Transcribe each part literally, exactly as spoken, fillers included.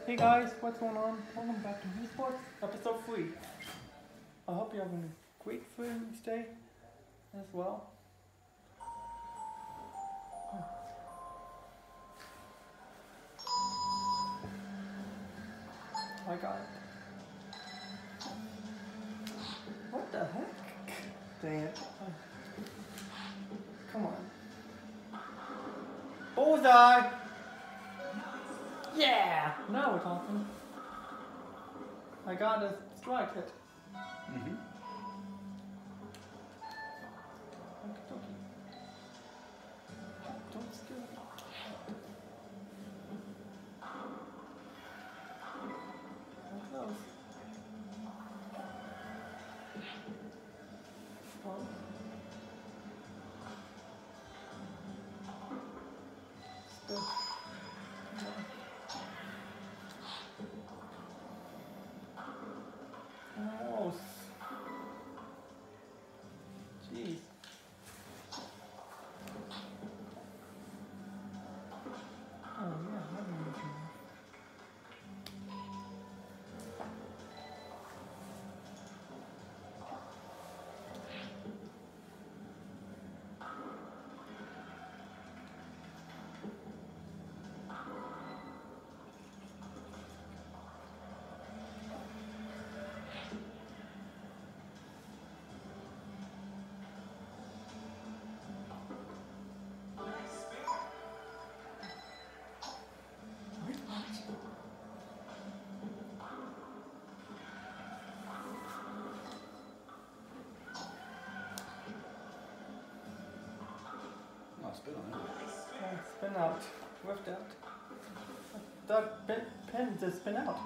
Hey guys, what's going on? Welcome back to Wii Sports, episode three. I hope you're having a great Friends Day as well. I got it. What the heck? Dang it. Come on. Bullseye! Yeah! Now we're talking. I got a strike hit. Mm-hmm. Okie dokie. Don't steal it. How close? Oh. Still. Almost. Jeez. Oh yeah, I remember. Nice spin on it. Oh, spin out. Whiffed out. That pin, pin just spin out.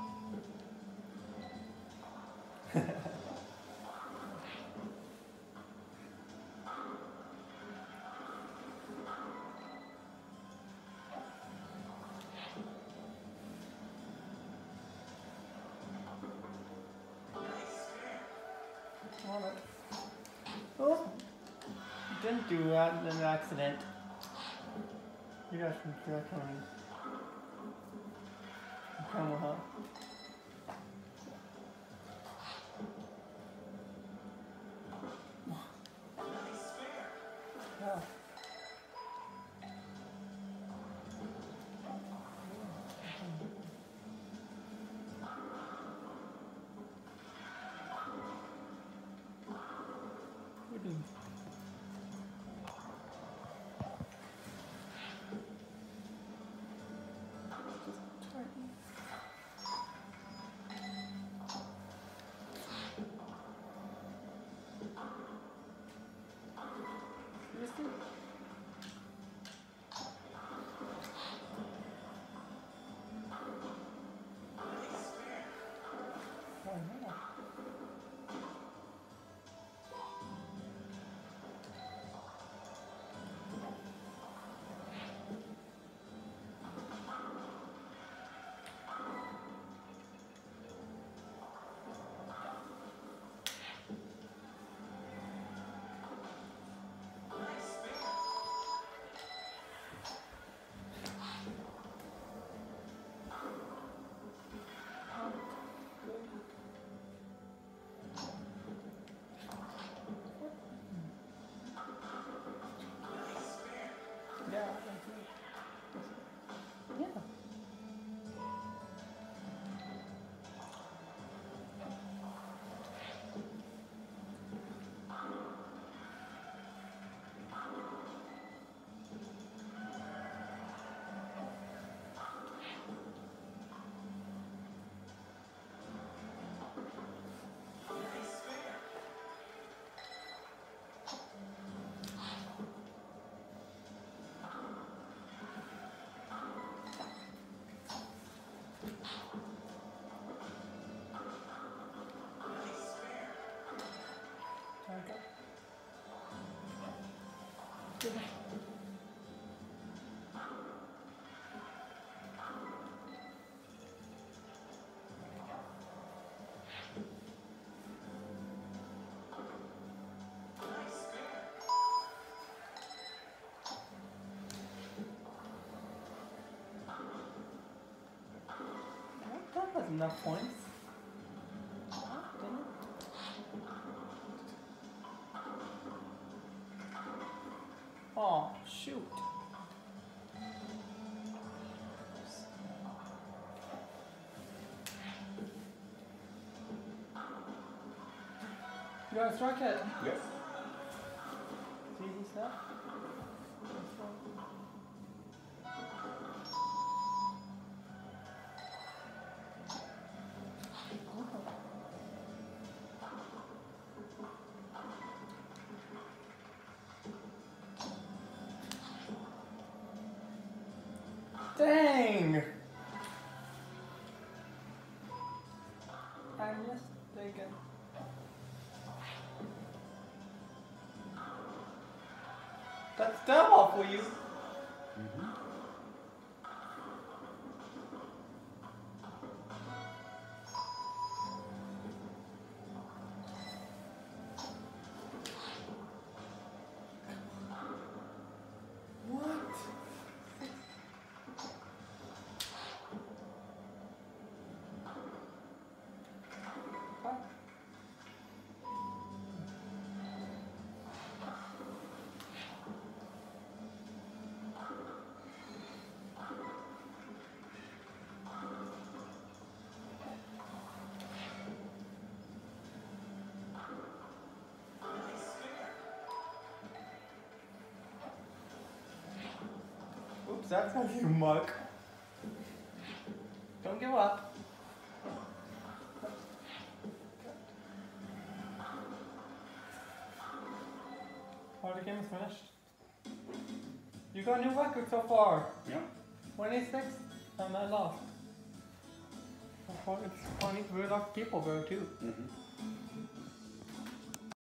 Alright. Oh, didn't do that in an accident. You guys can see that coming. Camera, huh? Yeah. Pudding. Just try it. Seriously? Why not? Yeah, I agree. Yeah. There we go. Good. That's enough points. Ah, didn't it? Oh, shoot. You got a strike it. Yep. It's easy stuff. Dang! I'm just thinking. That's double for you. Mm-hmm. What? What? Oops, that's how you muck. Don't give up. Oh, the game is finished. You got a new record so far. Yep. twenty-six and I lost. It's funny, we're lucky people go too. Mm-hmm.